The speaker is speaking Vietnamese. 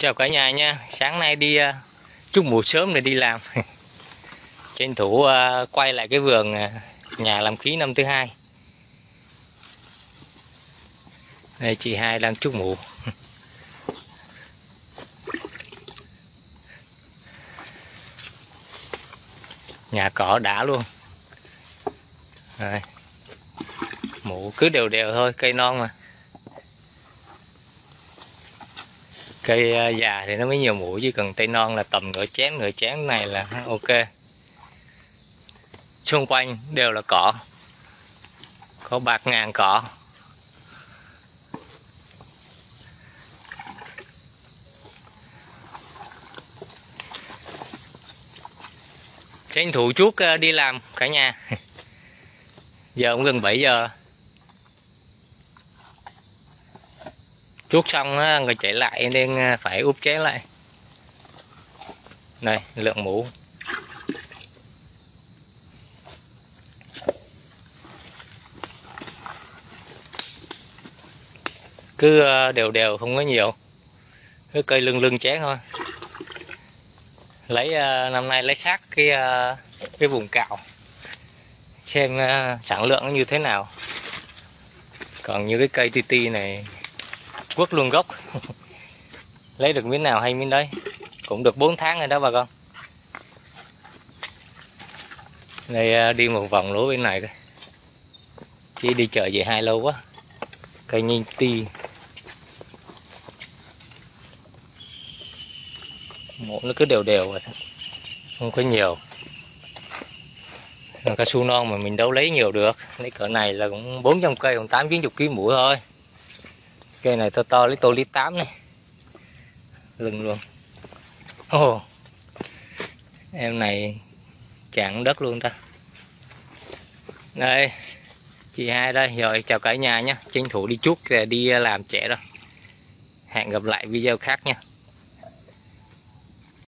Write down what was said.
Chào cả nhà nha. Sáng nay đi trút mủ sớm để đi làm. Tranh thủ quay lại cái vườn nhà làm khí năm thứ hai. Đây chị hai đang trút mủ. Nhà cỏ đã luôn. Rồi. Mủ cứ đều đều thôi, cây non mà. Cây già thì nó mới nhiều mủ, chứ cần cây non là tầm nửa chén này là ok. Xung quanh đều là cỏ, có bạt ngàn cỏ. Tranh thủ chút đi làm cả nhà. Giờ cũng gần 7 giờ. Chuốt xong rồi chạy lại nên phải úp chế lại. Đây lượng mủ. Cứ đều đều không có nhiều. Cứ cây lưng chén thôi. Lấy năm nay lấy sát cái vùng cạo xem sản lượng nó như thế nào. Còn như cái cây ti ti này quất luôn gốc. Lấy được miếng nào hay miếng đấy. Cũng được 4 tháng rồi đó bà con. Đây đi một vòng lúa bên này coi. Chứ đi chợ về hai lâu quá. Cây nhìn ti mũ nó cứ đều đều rồi, không có nhiều. Cao su non mà mình đâu lấy nhiều được. Lấy cỡ này là cũng 400 cây, còn 8-90 kg mũi thôi. Cây này to to lấy tô lít 8 này. Lưng luôn. Ồ, em này chặn đất luôn ta. Đây chị hai đây. Rồi chào cả nhà nhé. Tranh thủ đi chút đi làm trẻ rồi. Hẹn gặp lại video khác nha.